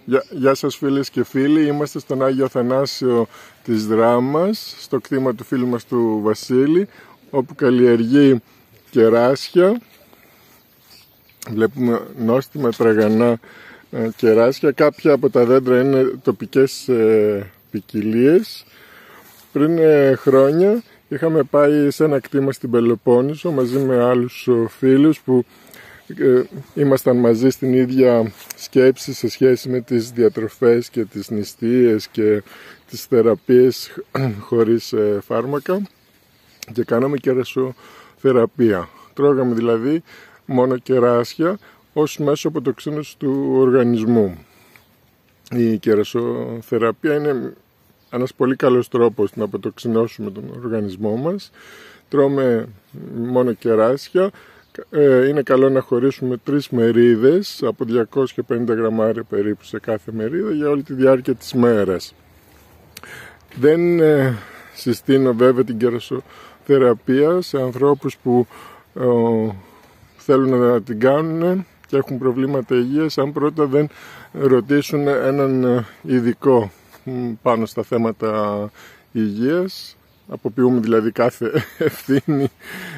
Γεια σας φίλες και φίλοι, είμαστε στον Άγιο Αθανάσιο της Δράμας, στο κτήμα του φίλου μας του Βασίλη, όπου καλλιεργεί κεράσια. Βλέπουμε νόστιμα τραγανά κεράσια, κάποια από τα δέντρα είναι τοπικές ποικιλίες. Πριν χρόνια είχαμε πάει σε ένα κτήμα στην Πελοπόννησο μαζί με άλλους φίλους που ήμασταν μαζί στην ίδια σκέψη σε σχέση με τις διατροφές και τις νηστείες και τις θεραπείες χωρίς φάρμακα και κάναμε κερασοθεραπεία. Τρώγαμε δηλαδή μόνο κεράσια ως μέσο αποτοξίνωσης του οργανισμού. Η κερασοθεραπεία είναι ένας πολύ καλός τρόπος να αποτοξινώσουμε τον οργανισμό μας. Τρώμε μόνο κεράσια. Είναι καλό να χωρίσουμε 3 μερίδες από 250 γραμμάρια περίπου σε κάθε μερίδα για όλη τη διάρκεια της μέρας. Δεν συστήνω βέβαια την κερασοθεραπεία σε ανθρώπους που θέλουν να την κάνουν και έχουν προβλήματα υγείας, αν πρώτα δεν ρωτήσουν έναν ειδικό πάνω στα θέματα υγείας. Αποποιούμε δηλαδή κάθε ευθύνη.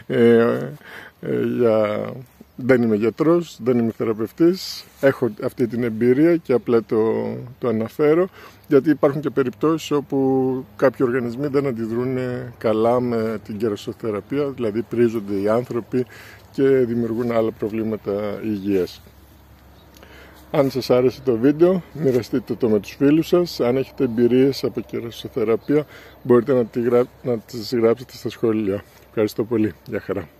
Δεν είμαι γιατρός, δεν είμαι θεραπευτής, έχω αυτή την εμπειρία και απλά το αναφέρω, γιατί υπάρχουν και περιπτώσεις όπου κάποιοι οργανισμοί δεν αντιδρούν καλά με την κερασοθεραπεία, δηλαδή πρίζονται οι άνθρωποι και δημιουργούν άλλα προβλήματα υγείας. Αν σας άρεσε το βίντεο, μοιραστείτε το με τους φίλους σας. Αν έχετε εμπειρίες από κερασοθεραπεία, μπορείτε να τις γράψετε στα σχόλια. Ευχαριστώ πολύ. Γεια χαρά.